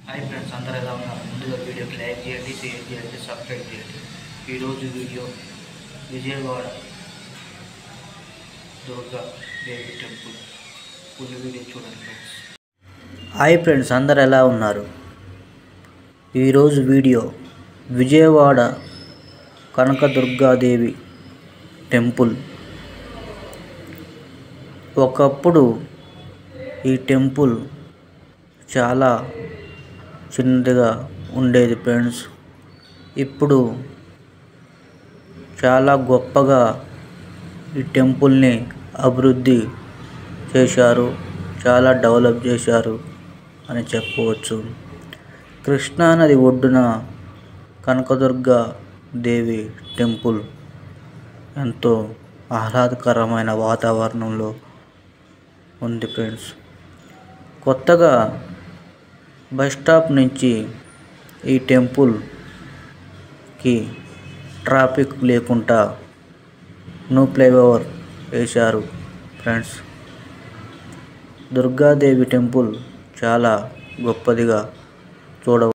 Hi friends, అందరూ ఎలా ఉన్నారు? ముందుగా వీడియోకి లైక్ చేయండి, షేర్ చేయండి, సబ్స్క్రైబ్ చేయండి. ఈరోజు video Vijayawada Durga Devi temple full video చూడండి ఫ్రెండ్స్. హాయ్ ఫ్రెండ్స్, అందరు ఎలా ఉన్నారు? ఈరోజు వీడియో విజయవాడ కనకదుర్గాదేవి టెంపుల్. ఒకప్పుడు ఈ టెంపుల్ చాలా చిన్నదిగా ఉండేది ఫ్రెండ్స్. ఇప్పుడు చాలా గొప్పగా ఈ టెంపుల్ని అభివృద్ధి చేశారు, చాలా డెవలప్ చేశారు అని చెప్పవచ్చు. కృష్ణానది ఒడ్డున కనకదుర్గ దేవి టెంపుల్ ఎంతో ఆహ్లాదకరమైన వాతావరణంలో ఉంది ఫ్రెండ్స్. కొత్తగా బస్ స్టాప్ నుంచి ఈ టెంపుల్కి ట్రాఫిక్ లేకుండా న్యూ ఫ్లైఓవర్ వేశారు ఫ్రెండ్స్. దుర్గాదేవి టెంపుల్ చాలా గొప్పదిగా చూడవచ్చు.